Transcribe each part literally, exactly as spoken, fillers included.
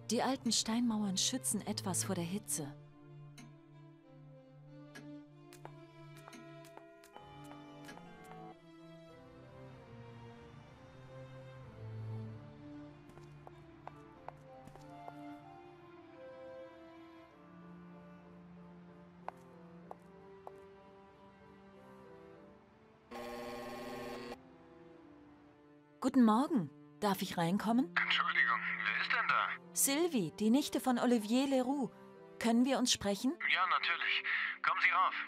Die alten Steinmauern schützen etwas vor der Hitze. Guten Morgen. Darf ich reinkommen? Entschuldigung, wer ist denn da? Sylvie, die Nichte von Olivier Leroux. Können wir uns sprechen? Ja, natürlich. Kommen Sie rauf.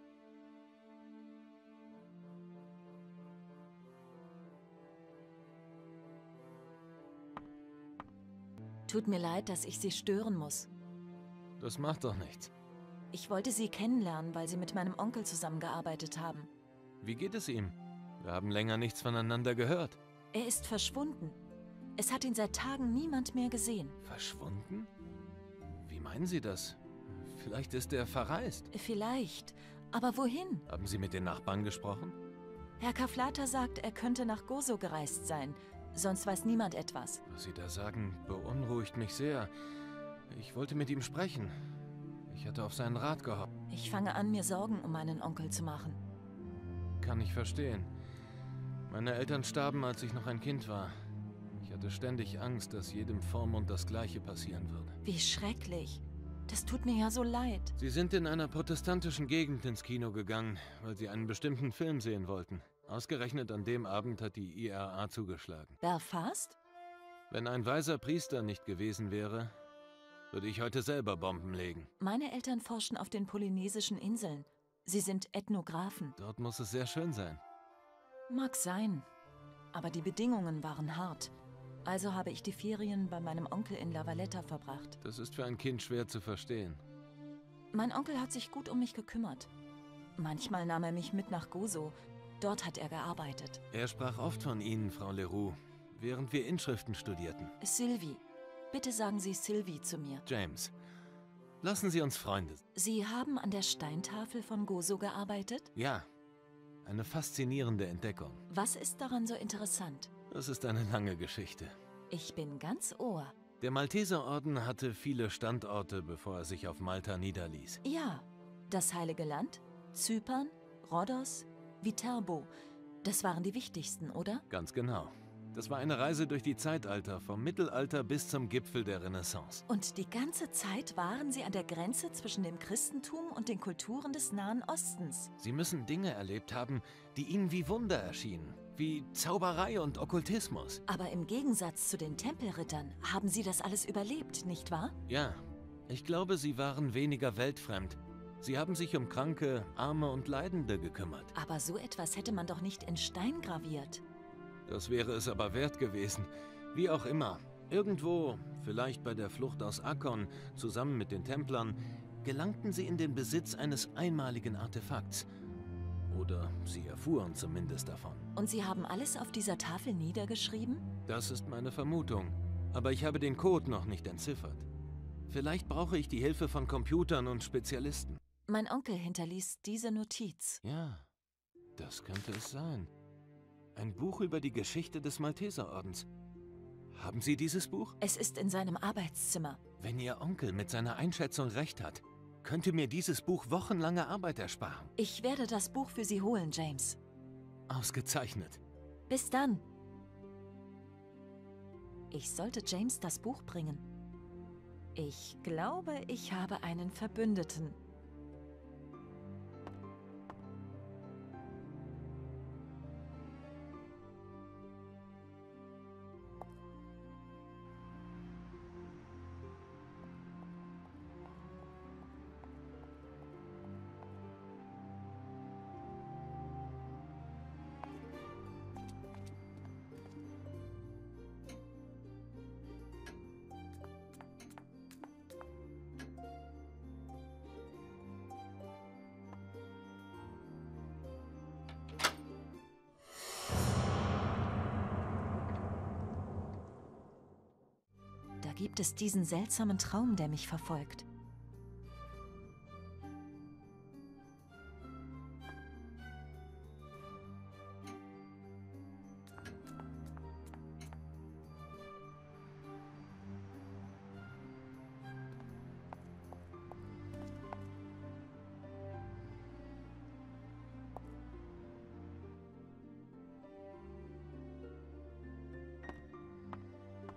Tut mir leid, dass ich Sie stören muss. Das macht doch nichts. Ich wollte Sie kennenlernen, weil Sie mit meinem Onkel zusammengearbeitet haben. Wie geht es ihm? Wir haben länger nichts voneinander gehört. Er ist verschwunden. Es hat ihn seit Tagen niemand mehr gesehen. Verschwunden? Wie meinen Sie das? Vielleicht ist er verreist. Vielleicht. Aber wohin? Haben Sie mit den Nachbarn gesprochen? Herr Kaflata sagt, er könnte nach Gozo gereist sein. Sonst weiß niemand etwas. Was Sie da sagen, beunruhigt mich sehr. Ich wollte mit ihm sprechen. Ich hatte auf seinen Rat gehofft. Ich fange an, mir Sorgen um meinen Onkel zu machen. Kann ich verstehen. Meine Eltern starben, als ich noch ein Kind war. Ich hatte ständig Angst, dass jedem Vormund das Gleiche passieren würde. Wie schrecklich. Das tut mir ja so leid. Sie sind in einer protestantischen Gegend ins Kino gegangen, weil Sie einen bestimmten Film sehen wollten. Ausgerechnet an dem Abend hat die I R A zugeschlagen. Belfast? Wenn ein weiser Priester nicht gewesen wäre, würde ich heute selber Bomben legen. Meine Eltern forschen auf den polynesischen Inseln. Sie sind Ethnographen. Dort muss es sehr schön sein. Mag sein. Aber die Bedingungen waren hart. Also habe ich die Ferien bei meinem Onkel in La Valletta verbracht. Das ist für ein Kind schwer zu verstehen. Mein Onkel hat sich gut um mich gekümmert. Manchmal nahm er mich mit nach Gozo. Dort hat er gearbeitet. Er sprach oft von Ihnen, Frau Leroux, während wir Inschriften studierten. Sylvie. Bitte sagen Sie Sylvie zu mir. James, lassen Sie uns Freunde. Sie haben an der Steintafel von Gozo gearbeitet? Ja, eine faszinierende Entdeckung. Was ist daran so interessant? Das ist eine lange Geschichte. Ich bin ganz Ohr. Der Malteserorden hatte viele Standorte, bevor er sich auf Malta niederließ. Ja, das Heilige Land, Zypern, Rhodos, Viterbo. Das waren die wichtigsten, oder? Ganz genau. Das war eine Reise durch die Zeitalter, vom Mittelalter bis zum Gipfel der Renaissance. Und die ganze Zeit waren Sie an der Grenze zwischen dem Christentum und den Kulturen des Nahen Ostens. Sie müssen Dinge erlebt haben, die Ihnen wie Wunder erschienen. Wie Zauberei und Okkultismus. Aber im Gegensatz zu den Tempelrittern haben Sie das alles überlebt, nicht wahr? Ja, ich glaube, Sie waren weniger weltfremd. Sie haben sich um Kranke, Arme und Leidende gekümmert. Aber so etwas hätte man doch nicht in Stein graviert. Das wäre es aber wert gewesen. Wie auch immer. Irgendwo, vielleicht bei der Flucht aus Akkon, zusammen mit den Templern, gelangten sie in den Besitz eines einmaligen Artefakts. Oder sie erfuhren zumindest davon. Und Sie haben alles auf dieser Tafel niedergeschrieben? Das ist meine Vermutung. Aber ich habe den Code noch nicht entziffert. Vielleicht brauche ich die Hilfe von Computern und Spezialisten. Mein Onkel hinterließ diese Notiz. Ja, das könnte es sein. Ein Buch über die Geschichte des Malteserordens. Haben Sie dieses Buch? Es ist in seinem Arbeitszimmer. Wenn Ihr Onkel mit seiner Einschätzung recht hat, könnte mir dieses Buch wochenlange Arbeit ersparen. Ich werde das Buch für Sie holen, James. Ausgezeichnet. Bis dann. Ich sollte James das Buch bringen. Ich glaube, ich habe einen Verbündeten. Da gibt es diesen seltsamen Traum, der mich verfolgt.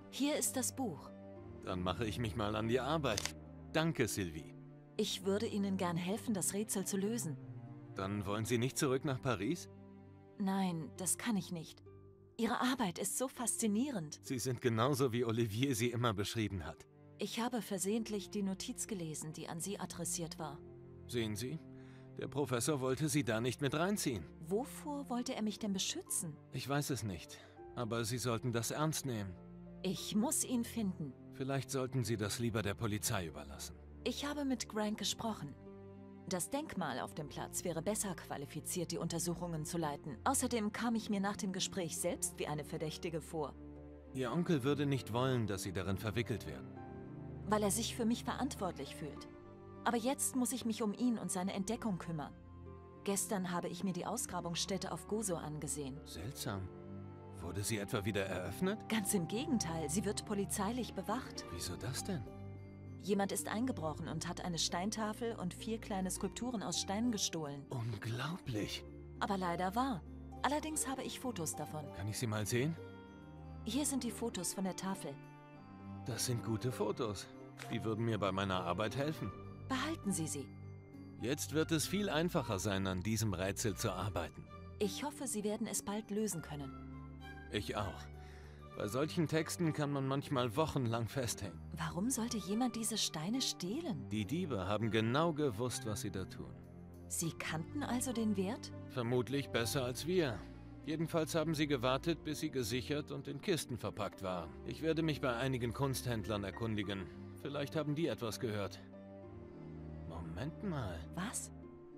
Hier ist das Buch. Dann mache ich mich mal an die Arbeit. Danke, Sylvie. Ich würde Ihnen gern helfen, das Rätsel zu lösen. Dann wollen Sie nicht zurück nach Paris? Nein, das kann ich nicht. Ihre Arbeit ist so faszinierend. Sie sind genauso, wie Olivier sie immer beschrieben hat. Ich habe versehentlich die Notiz gelesen, die an Sie adressiert war. Sehen Sie, der Professor wollte Sie da nicht mit reinziehen. Wovor wollte er mich denn beschützen? Ich weiß es nicht, aber Sie sollten das ernst nehmen. Ich muss ihn finden. Vielleicht sollten Sie das lieber der Polizei überlassen. Ich habe mit Grant gesprochen. Das Denkmal auf dem Platz wäre besser qualifiziert, die Untersuchungen zu leiten. Außerdem kam ich mir nach dem Gespräch selbst wie eine Verdächtige vor. Ihr Onkel würde nicht wollen, dass Sie darin verwickelt werden. Weil er sich für mich verantwortlich fühlt. Aber jetzt muss ich mich um ihn und seine Entdeckung kümmern. Gestern habe ich mir die Ausgrabungsstätte auf Gozo angesehen. Seltsam. Wurde sie etwa wieder eröffnet? Ganz im Gegenteil, sie wird polizeilich bewacht. Wieso das denn? Jemand ist eingebrochen und hat eine Steintafel und vier kleine Skulpturen aus Stein gestohlen. Unglaublich. Aber leider wahr. Allerdings habe ich Fotos davon. Kann ich sie mal sehen? Hier sind die Fotos von der Tafel. Das sind gute Fotos. Die würden mir bei meiner Arbeit helfen. Behalten Sie sie. Jetzt wird es viel einfacher sein, an diesem Rätsel zu arbeiten. Ich hoffe, Sie werden es bald lösen können. Ich auch. Bei solchen Texten kann man manchmal wochenlang festhängen. Warum sollte jemand diese Steine stehlen? Die Diebe haben genau gewusst, was sie da tun. Sie kannten also den Wert? Vermutlich besser als wir. Jedenfalls haben sie gewartet, bis sie gesichert und in Kisten verpackt waren. Ich werde mich bei einigen Kunsthändlern erkundigen. Vielleicht haben die etwas gehört. Moment mal. Was?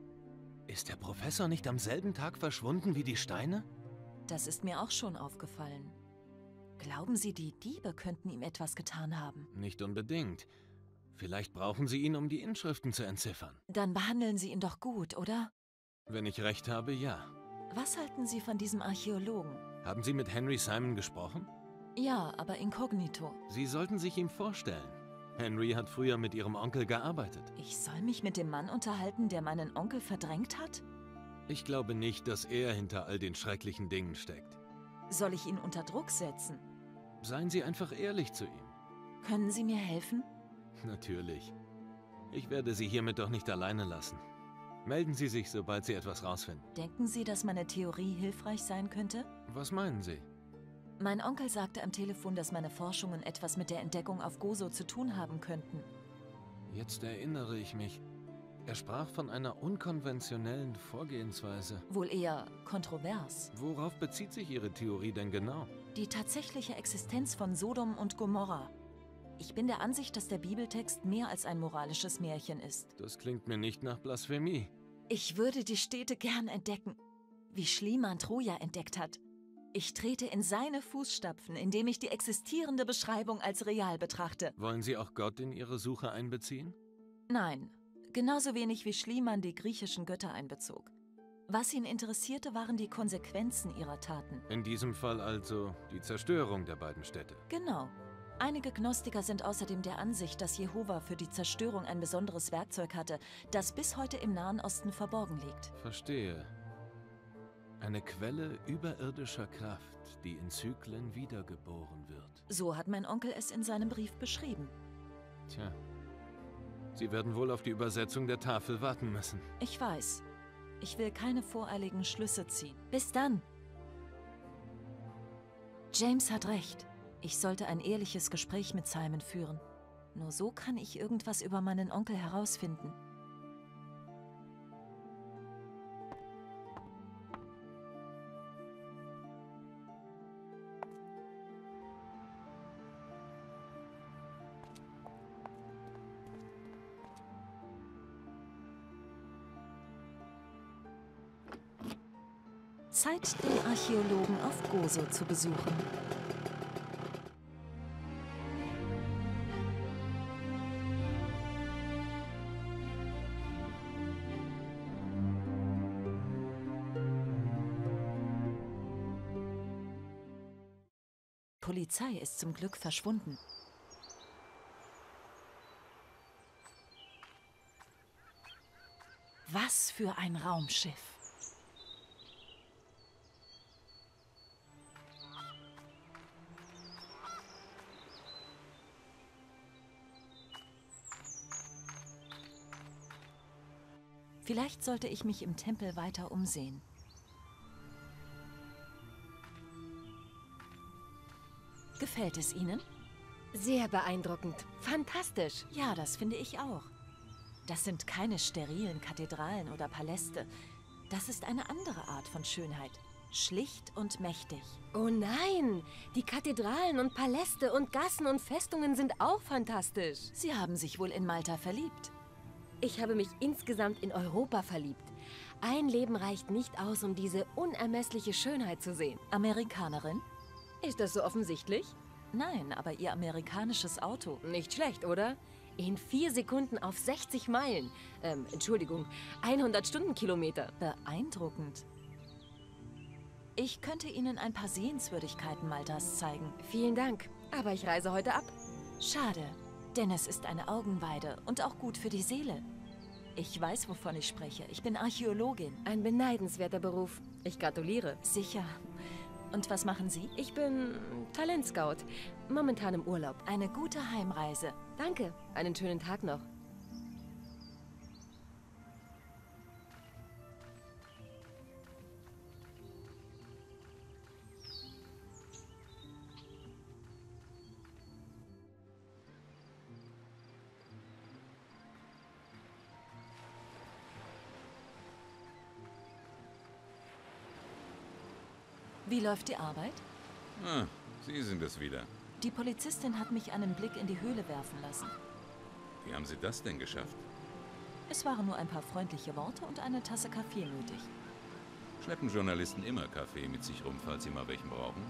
Ist der Professor nicht am selben Tag verschwunden wie die Steine? Das ist mir auch schon aufgefallen. Glauben Sie, die Diebe könnten ihm etwas getan haben? Nicht unbedingt. Vielleicht brauchen sie ihn, um die Inschriften zu entziffern. Dann behandeln Sie ihn doch gut, oder? Wenn ich recht habe, ja. Was halten Sie von diesem Archäologen? Haben Sie mit Henry Simon gesprochen? Ja, aber inkognito. Sie sollten sich ihm vorstellen. Henry hat früher mit Ihrem Onkel gearbeitet. Ich soll mich mit dem Mann unterhalten, der meinen Onkel verdrängt hat? Ich glaube nicht, dass er hinter all den schrecklichen Dingen steckt. Soll ich ihn unter Druck setzen? Seien Sie einfach ehrlich zu ihm. Können Sie mir helfen? Natürlich. Ich werde Sie hiermit doch nicht alleine lassen. Melden Sie sich, sobald Sie etwas rausfinden. Denken Sie, dass meine Theorie hilfreich sein könnte? Was meinen Sie? Mein Onkel sagte am Telefon, dass meine Forschungen etwas mit der Entdeckung auf Gozo zu tun haben könnten. Jetzt erinnere ich mich. Er sprach von einer unkonventionellen Vorgehensweise. Wohl eher kontrovers. Worauf bezieht sich Ihre Theorie denn genau? Die tatsächliche Existenz von Sodom und Gomorra. Ich bin der Ansicht, dass der Bibeltext mehr als ein moralisches Märchen ist. Das klingt mir nicht nach Blasphemie. Ich würde die Städte gern entdecken, wie Schliemann Troja entdeckt hat. Ich trete in seine Fußstapfen, indem ich die existierende Beschreibung als real betrachte. Wollen Sie auch Gott in Ihre Suche einbeziehen? Nein, genauso wenig wie Schliemann die griechischen Götter einbezog. Was ihn interessierte, waren die Konsequenzen ihrer Taten. In diesem Fall also die Zerstörung der beiden Städte. Genau. Einige Gnostiker sind außerdem der Ansicht, dass Jehova für die Zerstörung ein besonderes Werkzeug hatte, das bis heute im Nahen Osten verborgen liegt. Verstehe. Eine Quelle überirdischer Kraft, die in Zyklen wiedergeboren wird. So hat mein Onkel es in seinem Brief beschrieben. Tja. Sie werden wohl auf die Übersetzung der Tafel warten müssen. Ich weiß. Ich will keine voreiligen Schlüsse ziehen. Bis dann. James hat recht. Ich sollte ein ehrliches Gespräch mit Simon führen. Nur so kann ich irgendwas über meinen Onkel herausfinden. Zeit, den Archäologen auf Gozo zu besuchen. Die Polizei ist zum Glück verschwunden. Was für ein Raumschiff! Vielleicht sollte ich mich im Tempel weiter umsehen. Gefällt es Ihnen? Sehr beeindruckend. Fantastisch. Ja, das finde ich auch. Das sind keine sterilen Kathedralen oder Paläste. Das ist eine andere Art von Schönheit. Schlicht und mächtig. Oh nein! Die Kathedralen und Paläste und Gassen und Festungen sind auch fantastisch. Sie haben sich wohl in Malta verliebt. Ich habe mich insgesamt in Europa verliebt. Ein Leben reicht nicht aus, um diese unermessliche Schönheit zu sehen. Amerikanerin? Ist das so offensichtlich? Nein, aber Ihr amerikanisches Auto. Nicht schlecht, oder? In vier Sekunden auf sechzig Meilen. Ähm, Entschuldigung, hundert Stundenkilometer. Beeindruckend. Ich könnte Ihnen ein paar Sehenswürdigkeiten Maltas zeigen. Vielen Dank, aber ich reise heute ab. Schade, denn es ist eine Augenweide und auch gut für die Seele. Ich weiß, wovon ich spreche. Ich bin Archäologin. Ein beneidenswerter Beruf. Ich gratuliere. Sicher. Und was machen Sie? Ich bin Talentscout. Momentan im Urlaub. Eine gute Heimreise. Danke. Einen schönen Tag noch. Wie läuft die Arbeit? Ah, Sie sind es wieder. Die Polizistin hat mich einen Blick in die Höhle werfen lassen. Wie haben Sie das denn geschafft? Es waren nur ein paar freundliche Worte und eine Tasse Kaffee nötig. Schleppen Journalisten immer Kaffee mit sich rum, falls sie mal welchen brauchen?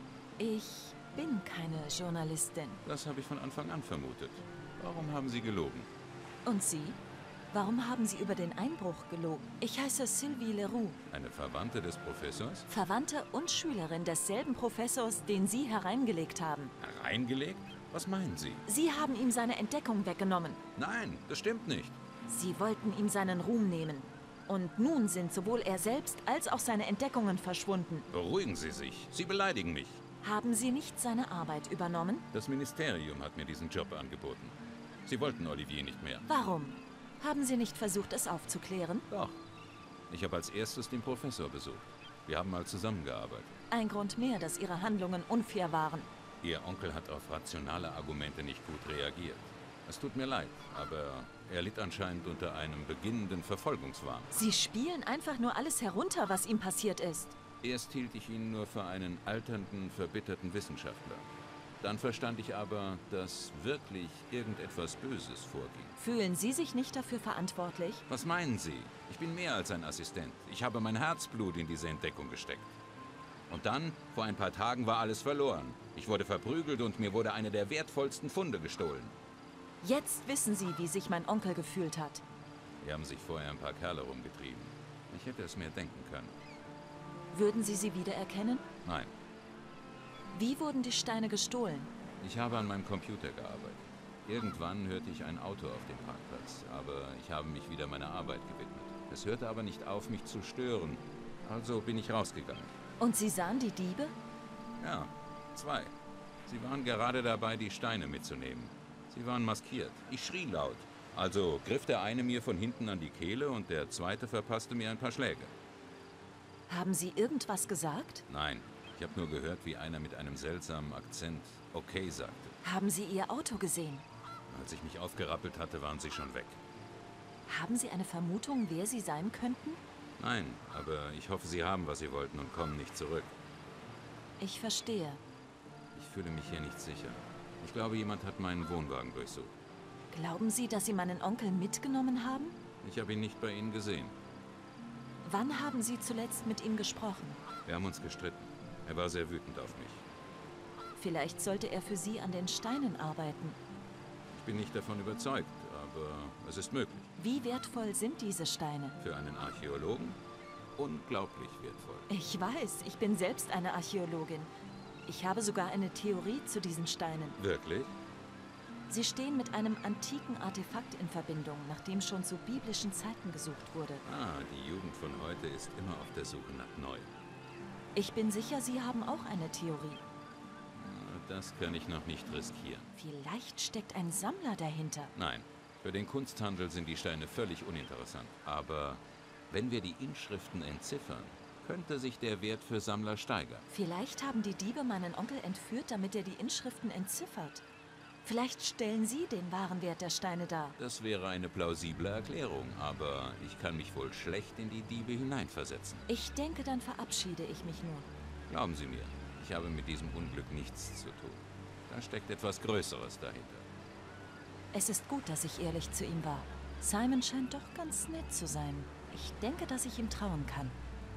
Ich bin keine Journalistin. Das habe ich von Anfang an vermutet. Warum haben Sie gelogen? Und Sie? Warum haben Sie über den Einbruch gelogen? Ich heiße Sylvie Leroux. Eine Verwandte des Professors? Verwandte und Schülerin desselben Professors, den Sie hereingelegt haben. Hereingelegt? Was meinen Sie? Sie haben ihm seine Entdeckung weggenommen. Nein, das stimmt nicht. Sie wollten ihm seinen Ruhm nehmen. Und nun sind sowohl er selbst als auch seine Entdeckungen verschwunden. Beruhigen Sie sich. Sie beleidigen mich. Haben Sie nicht seine Arbeit übernommen? Das Ministerium hat mir diesen Job angeboten. Sie wollten Olivier nicht mehr. Warum? Haben Sie nicht versucht, es aufzuklären? Doch. Ich habe als erstes den Professor besucht. Wir haben mal zusammengearbeitet. Ein Grund mehr, dass Ihre Handlungen unfair waren. Ihr Onkel hat auf rationale Argumente nicht gut reagiert. Es tut mir leid, aber er litt anscheinend unter einem beginnenden Verfolgungswahn. Sie spielen einfach nur alles herunter, was ihm passiert ist. Erst hielt ich ihn nur für einen alternden, verbitterten Wissenschaftler. Dann verstand ich aber, dass wirklich irgendetwas Böses vorging. Fühlen Sie sich nicht dafür verantwortlich? Was meinen Sie? Ich bin mehr als ein Assistent. Ich habe mein Herzblut in diese Entdeckung gesteckt. Und dann, vor ein paar Tagen, war alles verloren. Ich wurde verprügelt und mir wurde eine der wertvollsten Funde gestohlen. Jetzt wissen Sie, wie sich mein Onkel gefühlt hat. Wir haben sich vorher ein paar Kerle rumgetrieben. Ich hätte es mir denken können. Würden Sie sie wiedererkennen? Nein. Wie wurden die Steine gestohlen? Ich habe an meinem Computer gearbeitet. Irgendwann hörte ich ein Auto auf dem Parkplatz, aber ich habe mich wieder meiner Arbeit gewidmet. Es hörte aber nicht auf, mich zu stören. Also bin ich rausgegangen. Und Sie sahen die Diebe? Ja, zwei. Sie waren gerade dabei, die Steine mitzunehmen. Sie waren maskiert. Ich schrie laut. Also griff der eine mir von hinten an die Kehle und der zweite verpasste mir ein paar Schläge. Haben Sie irgendwas gesagt? Nein, ich habe nur gehört, wie einer mit einem seltsamen Akzent okay sagte. Haben Sie Ihr Auto gesehen? Als ich mich aufgerappelt hatte, waren sie schon weg. Haben Sie eine Vermutung, wer Sie sein könnten? Nein, aber ich hoffe, Sie haben, was Sie wollten und kommen nicht zurück. Ich verstehe. Ich fühle mich hier nicht sicher. Ich glaube, jemand hat meinen Wohnwagen durchsucht. Glauben Sie, dass Sie meinen Onkel mitgenommen haben? Ich habe ihn nicht bei Ihnen gesehen. Wann haben Sie zuletzt mit ihm gesprochen? Wir haben uns gestritten. Er war sehr wütend auf mich. Vielleicht sollte er für Sie an den Steinen arbeiten. Ich bin nicht davon überzeugt, aber es ist möglich. Wie wertvoll sind diese Steine? Für einen Archäologen unglaublich wertvoll. Ich weiß, ich bin selbst eine Archäologin. Ich habe sogar eine Theorie zu diesen Steinen. Wirklich? Sie stehen mit einem antiken Artefakt in Verbindung, nach dem schon zu biblischen Zeiten gesucht wurde. Ah, die Jugend von heute ist immer auf der Suche nach Neuem. Ich bin sicher, Sie haben auch eine Theorie. Das kann ich noch nicht riskieren. Vielleicht steckt ein Sammler dahinter. Nein, Für den Kunsthandel sind die Steine völlig uninteressant. Aber wenn wir die Inschriften entziffern, könnte sich der Wert für Sammler steigern. Vielleicht haben die Diebe meinen Onkel entführt, damit er die Inschriften entziffert. Vielleicht stellen Sie den wahren Wert der Steine dar. Das wäre eine plausible Erklärung, aber ich kann mich wohl schlecht in die Diebe hineinversetzen. Ich denke, dann verabschiede ich mich nur. Glauben Sie mir, ich habe mit diesem Unglück nichts zu tun. Da steckt etwas Größeres dahinter. Es ist gut, dass ich ehrlich zu ihm war. Simon scheint doch ganz nett zu sein. Ich denke, dass ich ihm trauen kann.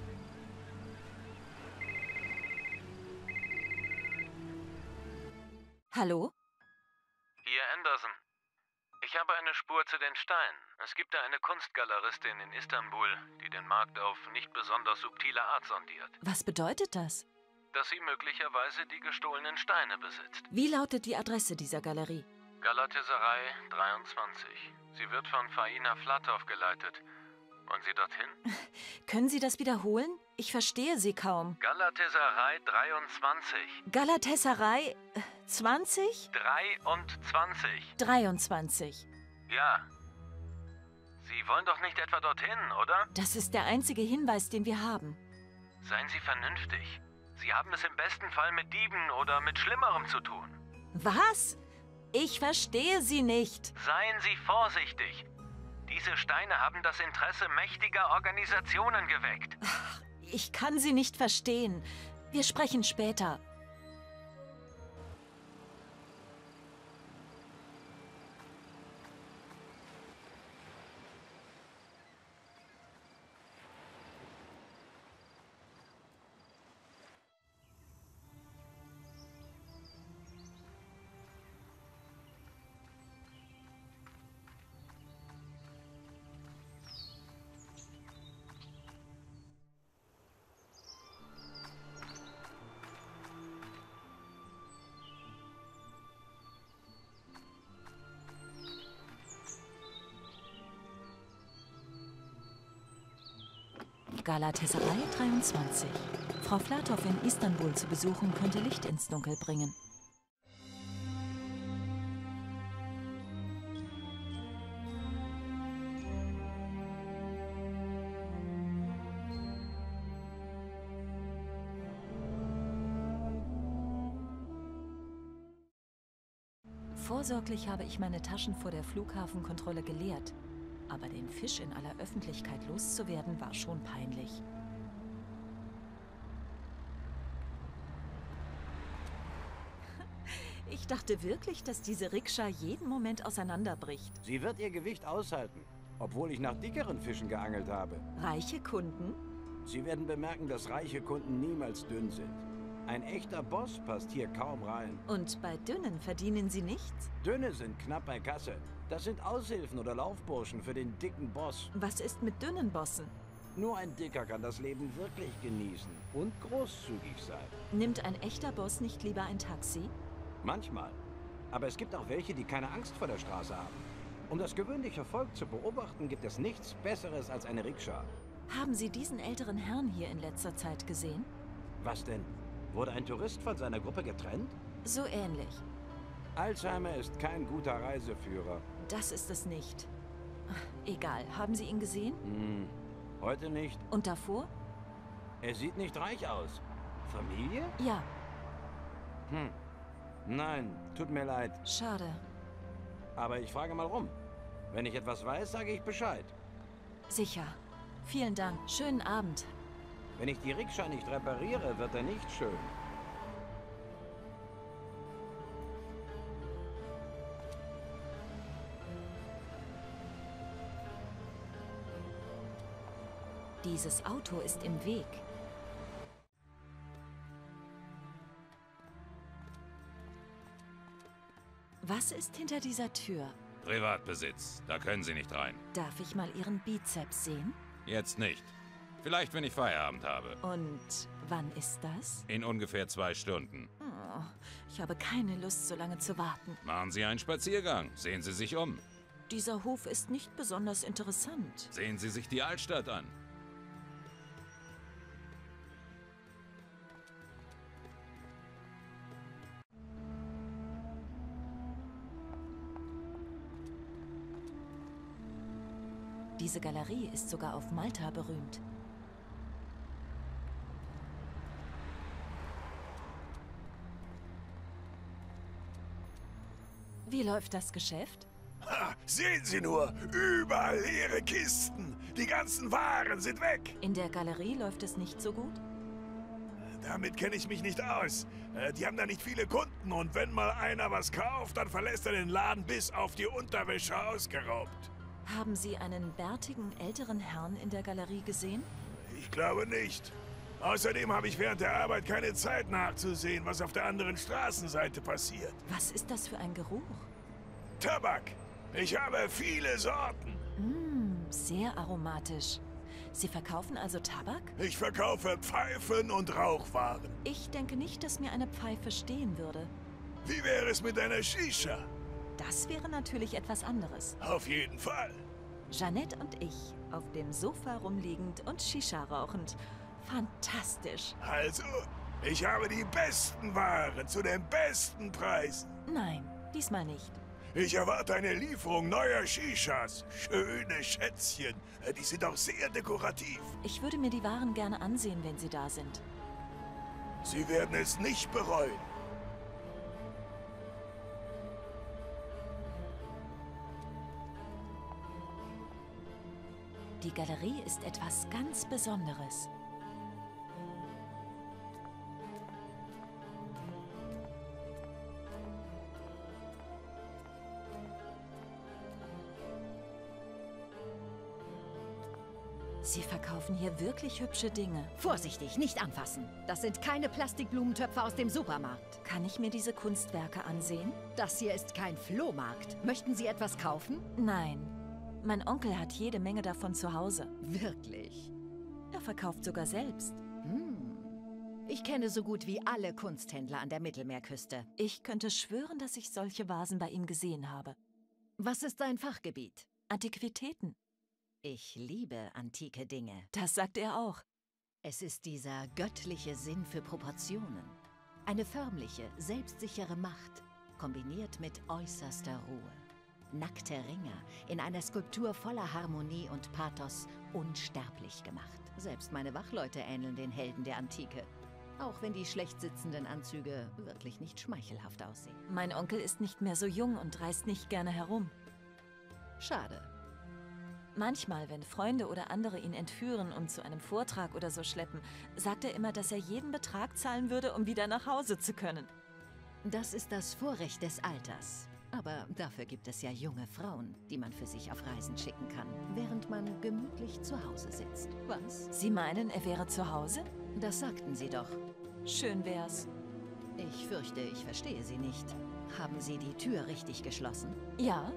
Hallo? Hier Anderson. Ich habe eine Spur zu den Steinen. Es gibt da eine Kunstgaleristin in Istanbul, die den Markt auf nicht besonders subtile Art sondiert. Was bedeutet das? Dass sie möglicherweise die gestohlenen Steine besitzt. Wie lautet die Adresse dieser Galerie? Galateserei dreiundzwanzig. Sie wird von Faina Flatov geleitet. Wollen Sie dorthin? Können Sie das wiederholen? Ich verstehe Sie kaum. Galateserei dreiundzwanzig. Galatasaray äh, zwanzig? dreiundzwanzig. dreiundzwanzig. Ja. Sie wollen doch nicht etwa dorthin, oder? Das ist der einzige Hinweis, den wir haben. Seien Sie vernünftig. Sie haben es im besten Fall mit Dieben oder mit Schlimmerem zu tun. Was? Ich verstehe Sie nicht. Seien Sie vorsichtig. Diese Steine haben das Interesse mächtiger Organisationen geweckt. Ich kann Sie nicht verstehen. Wir sprechen später. Galatasaray dreiundzwanzig. Frau Flatov in Istanbul zu besuchen, könnte Licht ins Dunkel bringen. Vorsorglich habe ich meine Taschen vor der Flughafenkontrolle geleert. Aber den Fisch in aller Öffentlichkeit loszuwerden, war schon peinlich. Ich dachte wirklich, dass diese Rikscha jeden Moment auseinanderbricht. Sie wird ihr Gewicht aushalten, obwohl ich nach dickeren Fischen geangelt habe. Reiche Kunden? Sie werden bemerken, dass reiche Kunden niemals dünn sind. Ein echter Boss passt hier kaum rein. Und bei Dünnen verdienen Sie nichts? Dünne sind knapp bei Kasse. Das sind Aushilfen oder Laufburschen für den dicken Boss. Was ist mit dünnen Bossen? Nur ein Dicker kann das Leben wirklich genießen und großzügig sein. Nimmt ein echter Boss nicht lieber ein Taxi? Manchmal. Aber es gibt auch welche, die keine Angst vor der Straße haben. Um das gewöhnliche Volk zu beobachten, gibt es nichts Besseres als eine Rikscha. Haben Sie diesen älteren Herrn hier in letzter Zeit gesehen? Was denn? Wurde ein Tourist von seiner Gruppe getrennt? So ähnlich. Alzheimer ist kein guter Reiseführer. Das ist es nicht. Egal, haben Sie ihn gesehen? Hm, heute nicht. Und davor? Er sieht nicht reich aus. Familie? Ja. Hm. Nein, tut mir leid. Schade. Aber ich frage mal rum. Wenn ich etwas weiß, sage ich Bescheid. Sicher. Vielen Dank. Schönen Abend. Wenn ich die Rikscha nicht repariere, wird er nicht schön. Dieses Auto ist im Weg. Was ist hinter dieser Tür? Privatbesitz, da können Sie nicht rein. Darf ich mal Ihren Bizeps sehen? Jetzt nicht. Vielleicht, wenn ich Feierabend habe. Und wann ist das? In ungefähr zwei Stunden. Oh, ich habe keine Lust, so lange zu warten. Machen Sie einen Spaziergang. Sehen Sie sich um. Dieser Hof ist nicht besonders interessant. Sehen Sie sich die Altstadt an. Diese Galerie ist sogar auf Malta berühmt. Wie läuft das Geschäft? Ha, sehen Sie nur, überall leere Kisten. Die ganzen Waren sind weg. In der Galerie läuft es nicht so gut? Damit kenne ich mich nicht aus. Äh, Die haben da nicht viele Kunden und wenn mal einer was kauft, dann verlässt er den Laden bis auf die Unterwäsche ausgeraubt. Haben Sie einen bärtigen, älteren Herrn in der Galerie gesehen? Ich glaube nicht. Außerdem habe ich während der Arbeit keine Zeit nachzusehen, was auf der anderen Straßenseite passiert. Was ist das für ein Geruch? Tabak. Ich habe viele Sorten. Mmh, sehr aromatisch. Sie verkaufen also Tabak? Ich verkaufe Pfeifen und Rauchwaren. Ich denke nicht, dass mir eine Pfeife stehen würde. Wie wäre es mit einer Shisha? Das wäre natürlich etwas anderes. Auf jeden Fall. Jeanette und ich, auf dem Sofa rumliegend und Shisha rauchend. Fantastisch. Also, ich habe die besten Waren zu den besten Preisen. Nein, diesmal nicht. Ich erwarte eine Lieferung neuer Shishas. Schöne Schätzchen. Die sind auch sehr dekorativ. Ich würde mir die Waren gerne ansehen, wenn sie da sind. Sie werden es nicht bereuen. Die Galerie ist etwas ganz Besonderes. Sie verkaufen hier wirklich hübsche Dinge. Vorsichtig, nicht anfassen. Das sind keine Plastikblumentöpfe aus dem Supermarkt. Kann ich mir diese Kunstwerke ansehen? Das hier ist kein Flohmarkt. Möchten Sie etwas kaufen? Nein. Mein Onkel hat jede Menge davon zu Hause. Wirklich? Er verkauft sogar selbst. Hm. Ich kenne so gut wie alle Kunsthändler an der Mittelmeerküste. Ich könnte schwören, dass ich solche Vasen bei ihm gesehen habe. Was ist dein Fachgebiet? Antiquitäten. Ich liebe antike Dinge. Das sagt er auch. Es ist dieser göttliche Sinn für Proportionen. Eine förmliche, selbstsichere Macht, kombiniert mit äußerster Ruhe. Nackte Ringer in einer Skulptur voller Harmonie und Pathos unsterblich gemacht. Selbst meine Wachleute ähneln den Helden der Antike. Auch wenn die schlecht sitzenden Anzüge wirklich nicht schmeichelhaft aussehen. Mein Onkel ist nicht mehr so jung und reist nicht gerne herum. Schade. Manchmal, wenn Freunde oder andere ihn entführen und zu einem Vortrag oder so schleppen, sagt er immer, dass er jeden Betrag zahlen würde, um wieder nach Hause zu können. Das ist das Vorrecht des Alters. Aber dafür gibt es ja junge Frauen, die man für sich auf Reisen schicken kann, während man gemütlich zu Hause sitzt. Was? Sie meinen, er wäre zu Hause? Das sagten Sie doch. Schön wär's. Ich fürchte, ich verstehe Sie nicht. Haben Sie die Tür richtig geschlossen? Ja.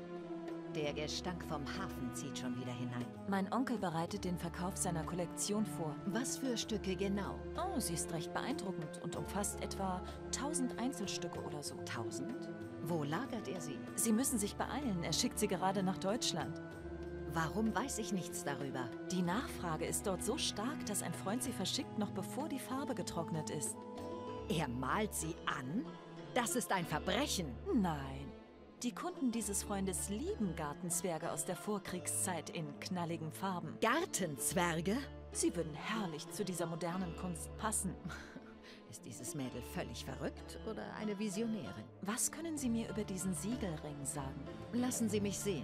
Der Gestank vom Hafen zieht schon wieder hinein. Mein Onkel bereitet den Verkauf seiner Kollektion vor. Was für Stücke genau? Oh, sie ist recht beeindruckend und umfasst etwa tausend Einzelstücke oder so. Tausend? Wo lagert er sie? Sie müssen sich beeilen, er schickt sie gerade nach Deutschland. Warum weiß ich nichts darüber? Die Nachfrage ist dort so stark, dass ein Freund sie verschickt, noch bevor die Farbe getrocknet ist. Er malt sie an? Das ist ein Verbrechen. Nein. Die Kunden dieses Freundes lieben Gartenzwerge aus der Vorkriegszeit in knalligen Farben. Gartenzwerge? Sie würden herrlich zu dieser modernen Kunst passen. Ist dieses Mädel völlig verrückt oder eine Visionärin? Was können Sie mir über diesen Siegelring sagen? Lassen Sie mich sehen.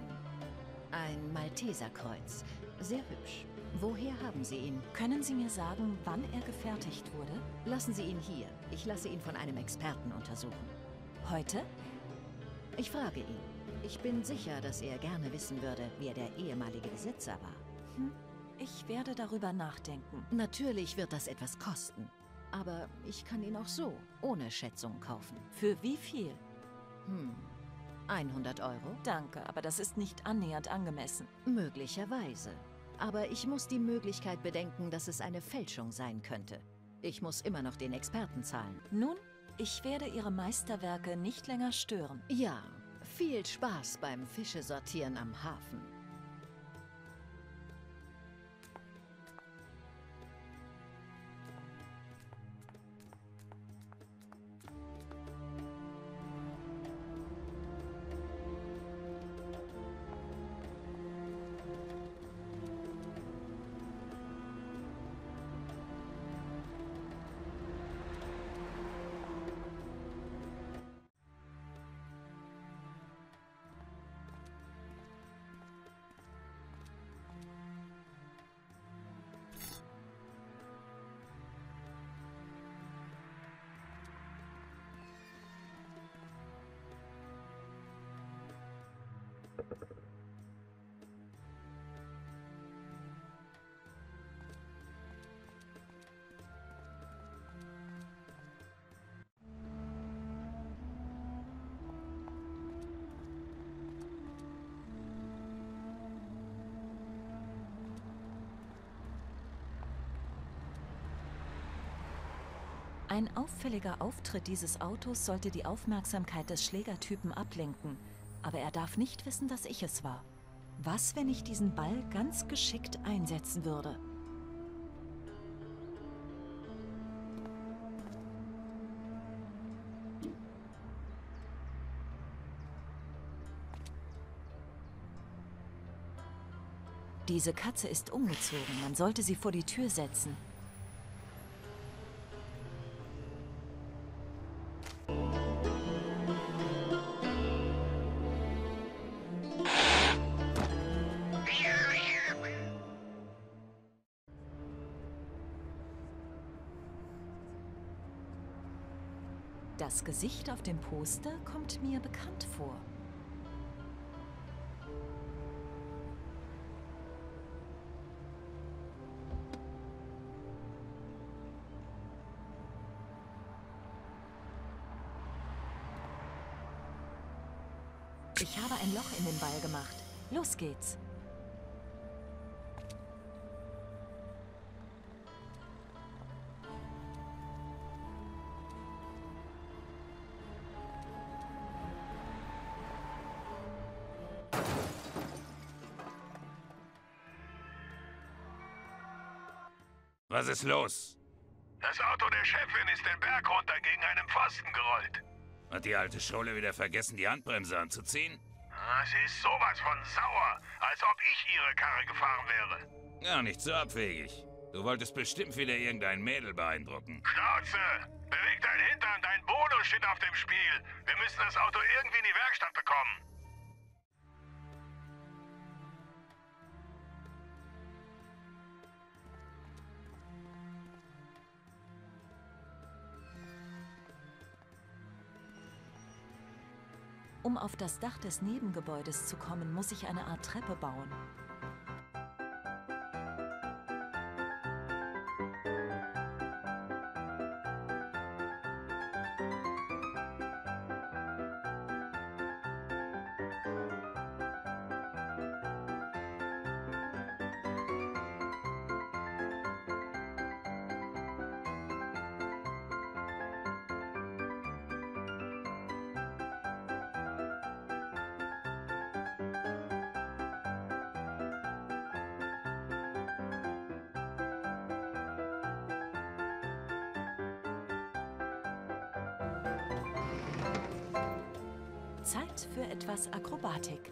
Ein Malteserkreuz. Sehr hübsch. Woher haben Sie ihn? Können Sie mir sagen, wann er gefertigt wurde? Lassen Sie ihn hier. Ich lasse ihn von einem Experten untersuchen. Heute? Ich frage ihn. Ich bin sicher, dass er gerne wissen würde, wer der ehemalige Besitzer war. Hm, ich werde darüber nachdenken. Natürlich wird das etwas kosten. Aber ich kann ihn auch so, ohne Schätzung kaufen. Für wie viel? Hm, hundert Euro? Danke, aber das ist nicht annähernd angemessen. Möglicherweise. Aber ich muss die Möglichkeit bedenken, dass es eine Fälschung sein könnte. Ich muss immer noch den Experten zahlen. Nun, ich werde Ihre Meisterwerke nicht länger stören. Ja, viel Spaß beim Fische-Sortieren am Hafen. Ein auffälliger Auftritt dieses Autos sollte die Aufmerksamkeit des Schlägertypen ablenken. Aber er darf nicht wissen, dass ich es war. Was, wenn ich diesen Ball ganz geschickt einsetzen würde? Diese Katze ist umgezogen. Man sollte sie vor die Tür setzen. Das Gesicht auf dem Poster kommt mir bekannt vor. Ich habe ein Loch in den Ball gemacht. Los geht's. Was ist los? Das Auto der Chefin ist den Berg runter gegen einen Pfosten gerollt. Hat die alte Scholle wieder vergessen, die Handbremse anzuziehen? Ah, sie ist sowas von sauer, als ob ich ihre Karre gefahren wäre. Gar nicht so abwegig. Du wolltest bestimmt wieder irgendein Mädel beeindrucken. Schnauze! Beweg dein Hintern, dein Bonus steht auf dem Spiel. Wir müssen das Auto irgendwie in die Werkstatt bekommen. Um auf das Dach des Nebengebäudes zu kommen, muss ich eine Art Treppe bauen. Zeit für etwas Akrobatik.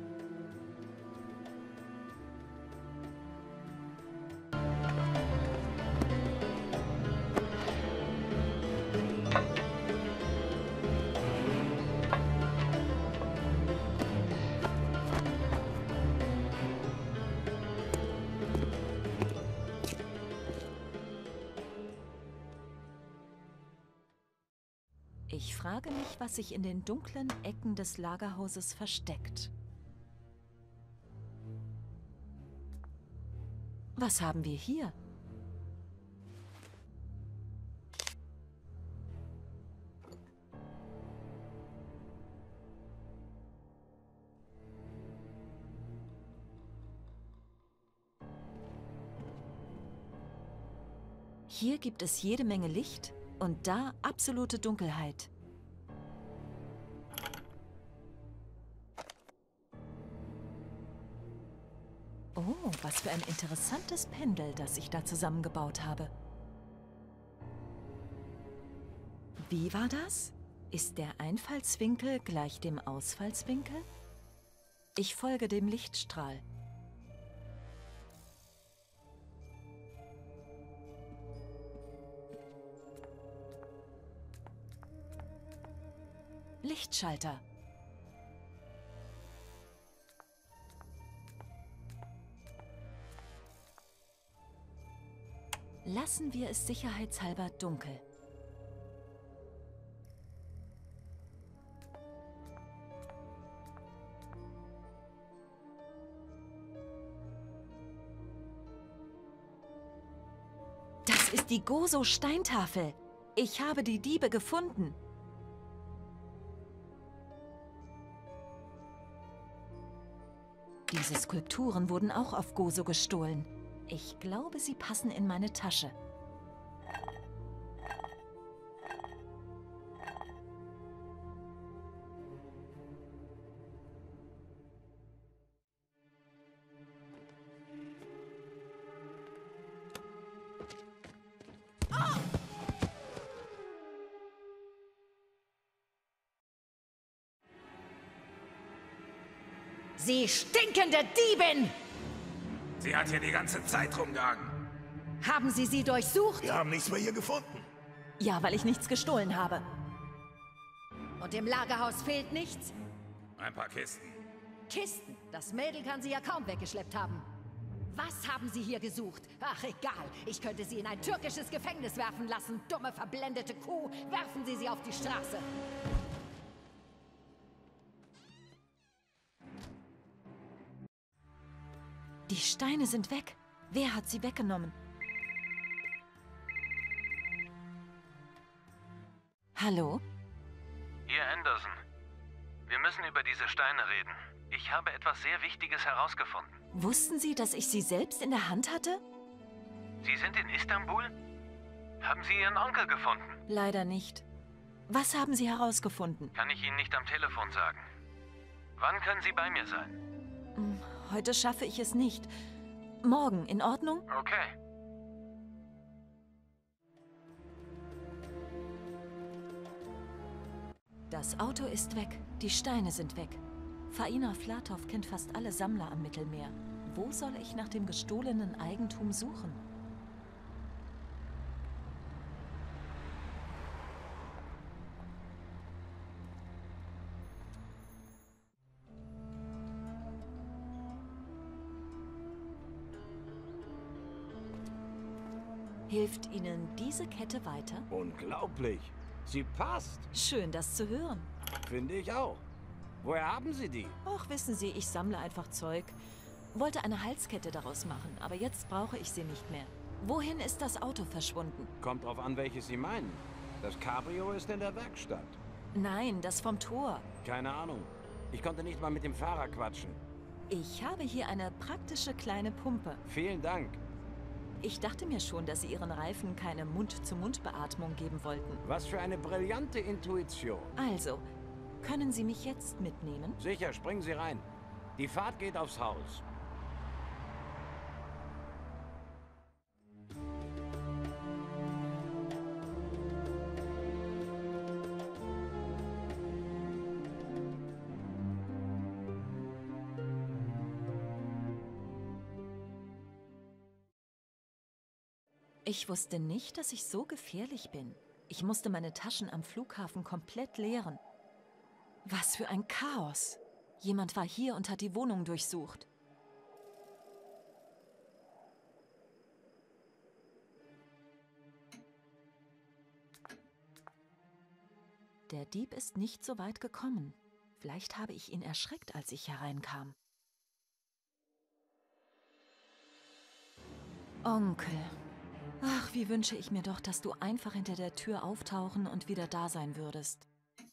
Ich frage mich, was sich in den dunklen Ecken des Lagerhauses versteckt. Was haben wir hier? Hier gibt es jede Menge Licht. Und da absolute Dunkelheit. Oh, was für ein interessantes Pendel, das ich da zusammengebaut habe. Wie war das? Ist der Einfallswinkel gleich dem Ausfallswinkel? Ich folge dem Lichtstrahl. Lichtschalter. Lassen wir es sicherheitshalber dunkel. Das ist die Gozo-Steintafel. Ich habe die Diebe gefunden. Diese Skulpturen wurden auch auf Gozo gestohlen. Ich glaube, sie passen in meine Tasche. Sie stinkende Diebin! Sie hat hier die ganze Zeit rumgehangen. Haben Sie sie durchsucht? Wir haben nichts bei ihr gefunden. Ja, weil ich nichts gestohlen habe. Und im Lagerhaus fehlt nichts? Ein paar Kisten. Kisten. Das Mädel kann sie ja kaum weggeschleppt haben. Was haben Sie hier gesucht? Ach, egal. Ich könnte Sie in ein türkisches Gefängnis werfen lassen. Dumme, verblendete Kuh. Werfen Sie sie auf die Straße. Die Steine sind weg. Wer hat sie weggenommen? Hallo? Ihr Anderson. Wir müssen über diese Steine reden. Ich habe etwas sehr Wichtiges herausgefunden. Wussten Sie, dass ich sie selbst in der Hand hatte? Sie sind in Istanbul? Haben Sie Ihren Onkel gefunden? Leider nicht. Was haben Sie herausgefunden? Kann ich Ihnen nicht am Telefon sagen. Wann können Sie bei mir sein? Hm, Heute schaffe ich es nicht. Morgen, in Ordnung? Okay. Das Auto ist weg. Die Steine sind weg. Faina Flatov kennt fast alle Sammler am Mittelmeer. Wo soll ich nach dem gestohlenen Eigentum suchen? Hilft Ihnen diese Kette weiter? Unglaublich. Sie passt. Schön, das zu hören. Finde ich auch. Woher haben Sie die? Och, wissen Sie, ich sammle einfach Zeug. Wollte eine Halskette daraus machen, aber jetzt brauche ich sie nicht mehr. Wohin ist das Auto verschwunden? Kommt drauf an, welches Sie meinen. Das Cabrio ist in der Werkstatt. Nein, das vom Tor. Keine Ahnung. Ich konnte nicht mal mit dem Fahrer quatschen. Ich habe hier eine praktische kleine Pumpe. Vielen Dank. Ich dachte mir schon, dass Sie Ihren Reifen keine Mund-zu-Mund-Beatmung geben wollten. Was für eine brillante Intuition. Also, können Sie mich jetzt mitnehmen? Sicher, springen Sie rein. Die Fahrt geht aufs Haus. Ich wusste nicht, dass ich so gefährlich bin. Ich musste meine Taschen am Flughafen komplett leeren. Was für ein Chaos! Jemand war hier und hat die Wohnung durchsucht. Der Dieb ist nicht so weit gekommen. Vielleicht habe ich ihn erschreckt, als ich hereinkam. Onkel. Ach, wie wünsche ich mir doch, dass du einfach hinter der Tür auftauchen und wieder da sein würdest.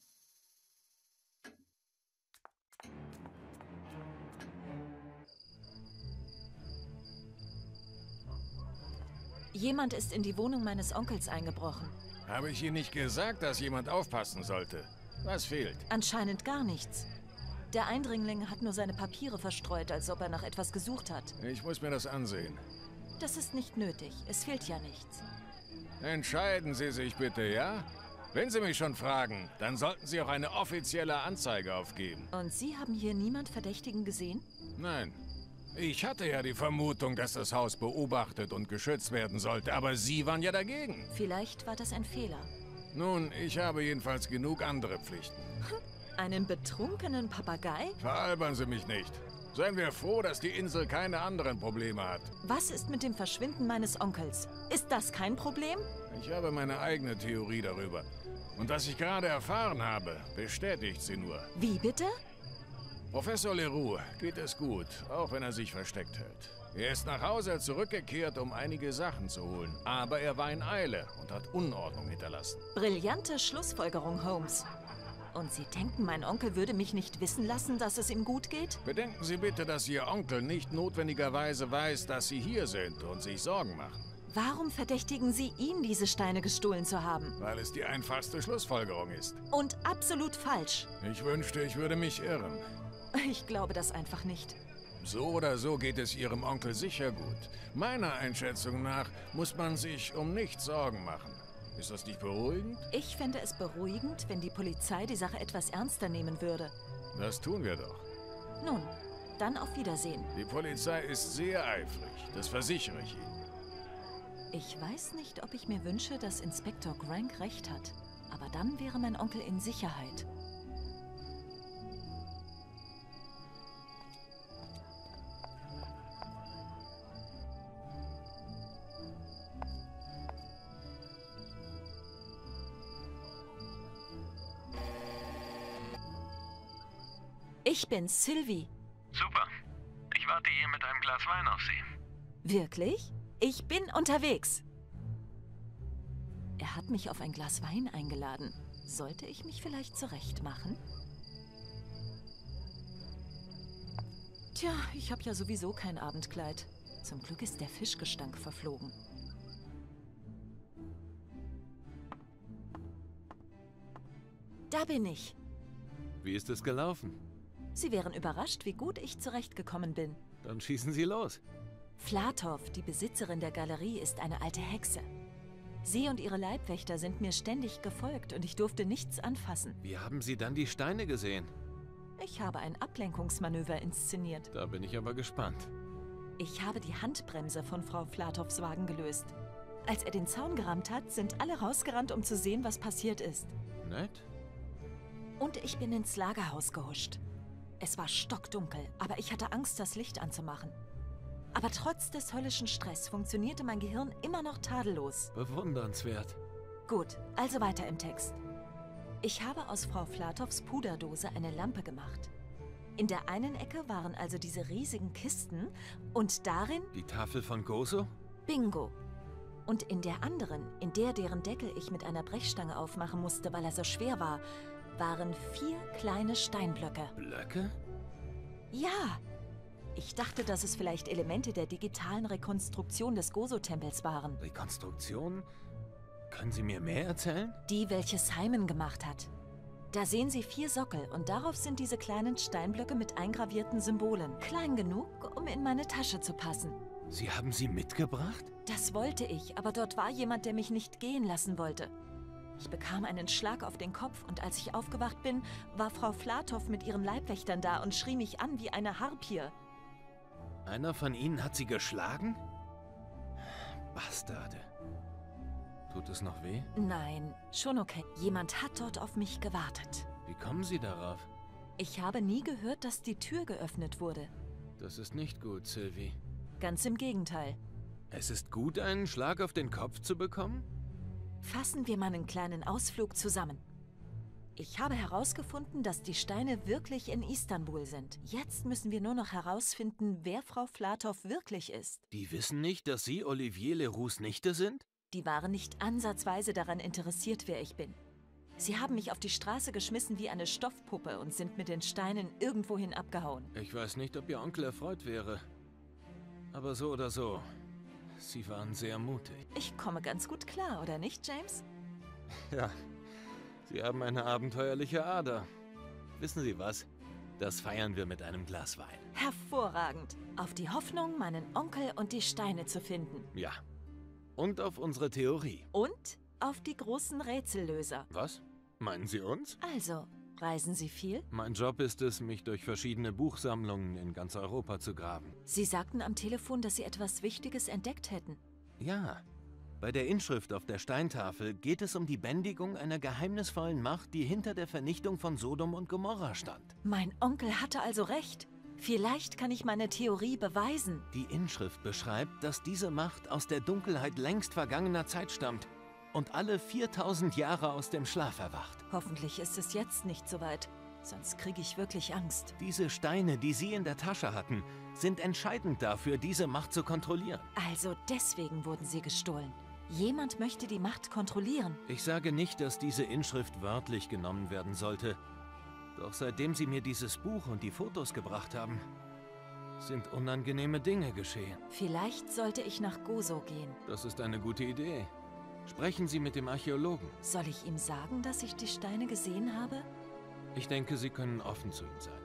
Jemand ist in die Wohnung meines Onkels eingebrochen. Habe ich Ihnen nicht gesagt, dass jemand aufpassen sollte? Was fehlt? Anscheinend gar nichts. Der Eindringling hat nur seine Papiere verstreut, als ob er nach etwas gesucht hat. Ich muss mir das ansehen. Das ist nicht nötig. Es fehlt ja nichts. Entscheiden Sie sich bitte, ja? Wenn Sie mich schon fragen, dann sollten Sie auch eine offizielle Anzeige aufgeben. Und Sie haben hier niemand Verdächtigen gesehen? Nein. Ich hatte ja die Vermutung, dass das Haus beobachtet und geschützt werden sollte, aber Sie waren ja dagegen. Vielleicht war das ein Fehler. Nun, ich habe jedenfalls genug andere Pflichten. Einen betrunkenen Papagei? Veralbern Sie mich nicht. Seien wir froh, dass die Insel keine anderen Probleme hat. Was ist mit dem Verschwinden meines Onkels? Ist das kein Problem? Ich habe meine eigene Theorie darüber. Und was ich gerade erfahren habe, bestätigt sie nur. Wie bitte? Professor Leroux geht es gut, auch wenn er sich versteckt hält. Er ist nach Hause zurückgekehrt, um einige Sachen zu holen. Aber er war in Eile und hat Unordnung hinterlassen. Brillante Schlussfolgerung, Holmes. Und Sie denken, mein Onkel würde mich nicht wissen lassen, dass es ihm gut geht? Bedenken Sie bitte, dass Ihr Onkel nicht notwendigerweise weiß, dass Sie hier sind und sich Sorgen machen. Warum verdächtigen Sie ihn, diese Steine gestohlen zu haben? Weil es die einfachste Schlussfolgerung ist. Und absolut falsch. Ich wünschte, ich würde mich irren. Ich glaube das einfach nicht. So oder so geht es Ihrem Onkel sicher gut. Meiner Einschätzung nach muss man sich um nichts Sorgen machen. Ist das nicht beruhigend? Ich fände es beruhigend, wenn die Polizei die Sache etwas ernster nehmen würde. Das tun wir doch. Nun, Dann auf Wiedersehen. Die Polizei ist sehr eifrig, das versichere ich Ihnen. Ich weiß nicht, ob ich mir wünsche, dass Inspektor Grank recht hat. Aber dann wäre mein Onkel in Sicherheit. Ich bin Sylvie. Super. Ich warte hier mit einem Glas Wein auf Sie. Wirklich? Ich bin unterwegs. Er hat mich auf ein Glas Wein eingeladen. Sollte ich mich vielleicht zurechtmachen? Tja, ich habe ja sowieso kein Abendkleid. Zum Glück ist der Fischgestank verflogen. Da bin ich. Wie ist es gelaufen? Sie wären überrascht, wie gut ich zurechtgekommen bin. Dann schießen Sie los. Flatov, die Besitzerin der Galerie, ist eine alte Hexe. Sie und ihre Leibwächter sind mir ständig gefolgt und ich durfte nichts anfassen. Wie haben Sie dann die Steine gesehen? Ich habe ein Ablenkungsmanöver inszeniert. Da bin ich aber gespannt. Ich habe die Handbremse von Frau Flatovs Wagen gelöst. Als er den Zaun gerammt hat, sind alle rausgerannt, um zu sehen, was passiert ist. Nett. Und ich bin ins Lagerhaus gehuscht. Es war stockdunkel, aber ich hatte Angst, das Licht anzumachen. Aber trotz des höllischen Stress funktionierte mein Gehirn immer noch tadellos. Bewundernswert. Gut, also weiter im Text. Ich habe aus Frau Flatovs Puderdose eine Lampe gemacht. In der einen Ecke waren also diese riesigen Kisten und darin... Die Tafel von Gozo? Bingo. Und in der anderen, in der deren Deckel ich mit einer Brechstange aufmachen musste, weil er so schwer war, waren vier kleine Steinblöcke. Blöcke? Ja! Ich dachte, dass es vielleicht Elemente der digitalen Rekonstruktion des Gozo-Tempels waren. Rekonstruktion? Können Sie mir mehr erzählen? Die, welche Simon gemacht hat. Da sehen Sie vier Sockel und darauf sind diese kleinen Steinblöcke mit eingravierten Symbolen. Klein genug, um in meine Tasche zu passen. Sie haben sie mitgebracht? Das wollte ich, aber dort war jemand, der mich nicht gehen lassen wollte. Ich bekam einen Schlag auf den Kopf und als ich aufgewacht bin, war Frau Flatov mit ihren Leibwächtern da und schrie mich an wie eine Harpie. Einer von Ihnen hat Sie geschlagen? Bastarde. Tut es noch weh? Nein, schon okay. Jemand hat dort auf mich gewartet. Wie kommen Sie darauf? Ich habe nie gehört, dass die Tür geöffnet wurde. Das ist nicht gut, Sylvie. Ganz im Gegenteil. Es ist gut, einen Schlag auf den Kopf zu bekommen? Fassen wir meinen kleinen Ausflug zusammen. Ich habe herausgefunden, dass die Steine wirklich in Istanbul sind. Jetzt müssen wir nur noch herausfinden, wer Frau Flatov wirklich ist. Die wissen nicht, dass Sie Olivier Leroux Nichte sind? Die waren nicht ansatzweise daran interessiert, wer ich bin. Sie haben mich auf die Straße geschmissen wie eine Stoffpuppe und sind mit den Steinen irgendwohin abgehauen. Ich weiß nicht, ob Ihr Onkel erfreut wäre. Aber so oder so, Sie waren sehr mutig. Ich komme ganz gut klar, oder nicht, James? Ja, Sie haben eine abenteuerliche Ader. Wissen Sie was? Das feiern wir mit einem Glas Wein. Hervorragend. Auf die Hoffnung, meinen Onkel und die Steine zu finden. Ja. Und auf unsere Theorie. Und auf die großen Rätsellöser. Was? Meinen Sie uns? Also, reisen Sie viel? Mein Job ist es, mich durch verschiedene Buchsammlungen in ganz Europa zu graben. Sie sagten am Telefon, dass Sie etwas Wichtiges entdeckt hätten. Ja. Bei der Inschrift auf der Steintafel geht es um die Bändigung einer geheimnisvollen Macht, die hinter der Vernichtung von Sodom und Gomorra stand. Mein Onkel hatte also recht. Vielleicht kann ich meine Theorie beweisen. Die Inschrift beschreibt, dass diese Macht aus der Dunkelheit längst vergangener Zeit stammt und alle viertausend Jahre aus dem Schlaf erwacht. Hoffentlich ist es jetzt nicht so weit, sonst kriege ich wirklich Angst. Diese Steine, die Sie in der Tasche hatten, sind entscheidend dafür, diese Macht zu kontrollieren. Also deswegen wurden sie gestohlen. Jemand möchte die Macht kontrollieren. Ich sage nicht, dass diese Inschrift wörtlich genommen werden sollte. Doch seitdem Sie mir dieses Buch und die Fotos gebracht haben, sind unangenehme Dinge geschehen. Vielleicht sollte ich nach Gozo gehen. Das ist eine gute Idee. Sprechen Sie mit dem Archäologen. Soll ich ihm sagen, dass ich die Steine gesehen habe? Ich denke, Sie können offen zu ihm sein.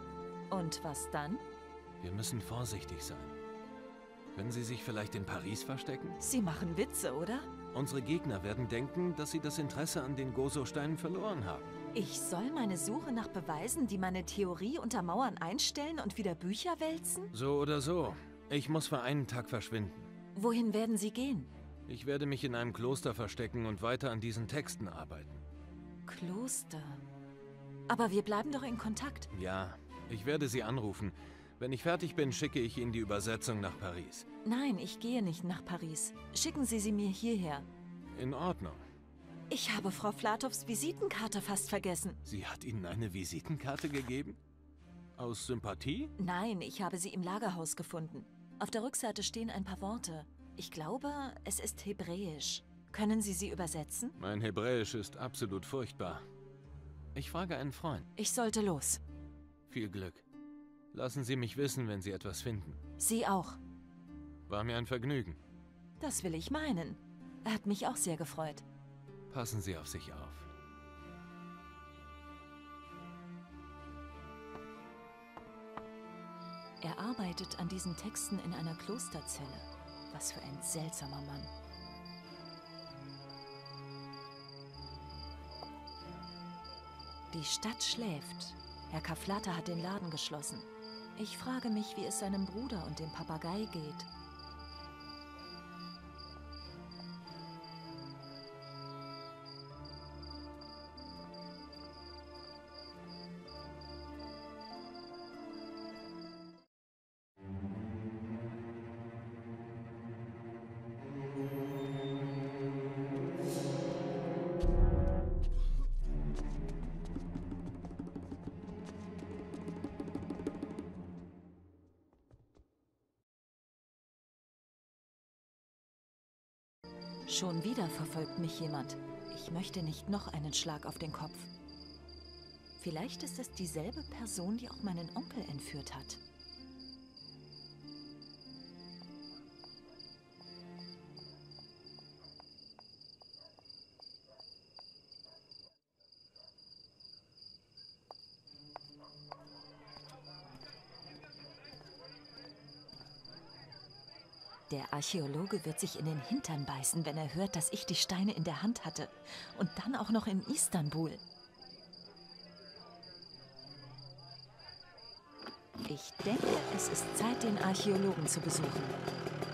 Und was dann? Wir müssen vorsichtig sein. Können Sie sich vielleicht in Paris verstecken? Sie machen Witze, oder? Unsere Gegner werden denken, dass Sie das Interesse an den Gozo-Steinen verloren haben. Ich soll meine Suche nach Beweisen, die meine Theorie untermauern, einstellen und wieder Bücher wälzen? So oder so. Ich muss für einen Tag verschwinden. Wohin werden Sie gehen? Ich werde mich in einem Kloster verstecken und weiter an diesen Texten arbeiten. Kloster. Aber wir bleiben doch in Kontakt. Ja, ich werde Sie anrufen. Wenn ich fertig bin, schicke ich Ihnen die Übersetzung nach Paris. Nein, ich gehe nicht nach Paris. Schicken Sie sie mir hierher. In Ordnung. Ich habe Frau Flatows Visitenkarte fast vergessen. Sie hat Ihnen eine Visitenkarte gegeben? Aus Sympathie? Nein, ich habe sie im Lagerhaus gefunden. Auf der Rückseite stehen ein paar Worte. Ich glaube, es ist Hebräisch. Können Sie sie übersetzen? Mein Hebräisch ist absolut furchtbar. Ich frage einen Freund. Ich sollte los. Viel Glück. Lassen Sie mich wissen, wenn Sie etwas finden. Sie auch. War mir ein Vergnügen. Das will ich meinen. Er hat mich auch sehr gefreut. Passen Sie auf sich auf. Er arbeitet an diesen Texten in einer Klosterzelle. Was für ein seltsamer Mann. Die Stadt schläft. Herr Kaflata hat den Laden geschlossen. Ich frage mich, wie es seinem Bruder und dem Papagei geht. Schon wieder verfolgt mich jemand. Ich möchte nicht noch einen Schlag auf den Kopf. Vielleicht ist es dieselbe Person, die auch meinen Onkel entführt hat. Der Archäologe wird sich in den Hintern beißen, wenn er hört, dass ich die Steine in der Hand hatte. Und dann auch noch in Istanbul. Ich denke, es ist Zeit, den Archäologen zu besuchen.